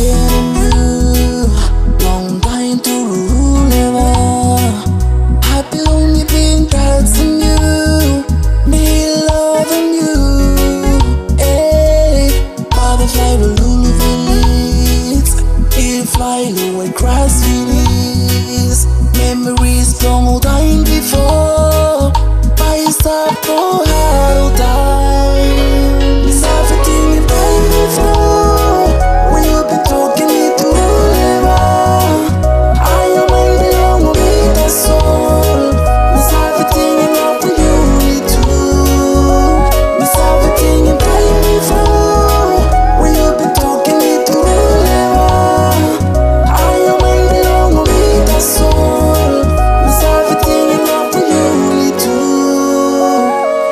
waiting you, long time to rule ever. Happy only being dancing you, me loving you. Hey, butterfly the lulu feelings, it fly away grass feelings. Memories long time before, by stop for how time. It's everything you've done before. When you've been talking me to forever, I am in the long with the soul. It's everything you love for you too. It's everything you've done before. When you've been talking me to forever, I am in the long with the soul. It's everything you love for you too.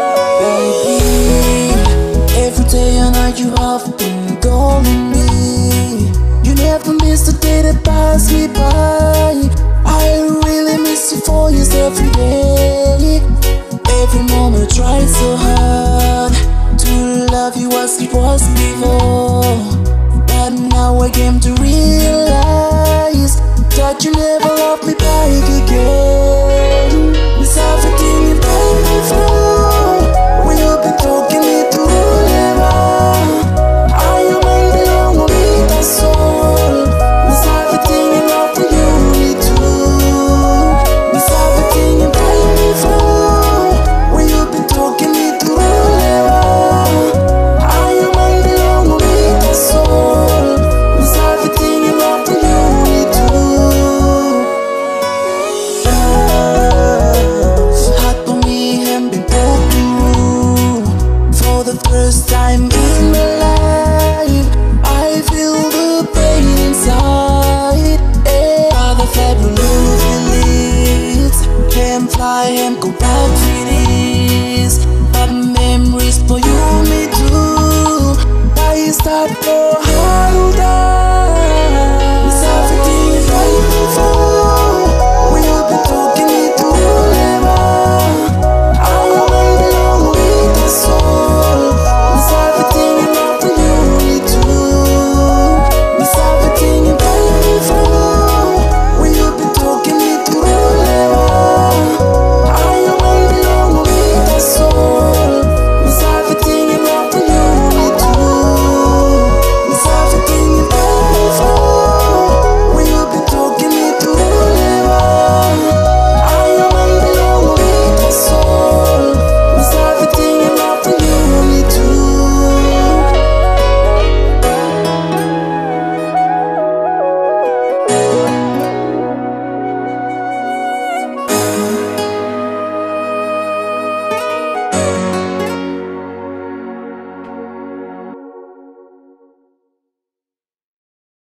Baby, every day and night you have been calling me. You never miss the day that passed me by. I really miss you for years every day. Every moment tried so hard to love you as it was before, but now again